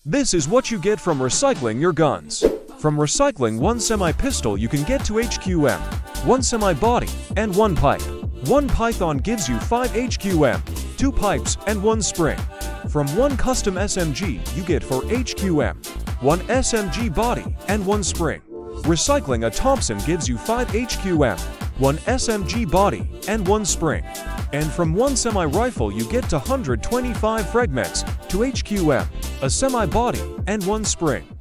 This is what you get from recycling your guns. From recycling one semi-pistol you can get to HQM, one semi-body, and one pipe. One python gives you 5 HQM, 2 pipes, and 1 spring. From one custom SMG you get for HQM, 1 SMG body, and 1 spring. Recycling a Thompson gives you 5 HQM, 1 SMG body, and 1 spring. And from one semi-rifle you get to 125 fragments, 2 HQM, a semi-body, and 1 spring.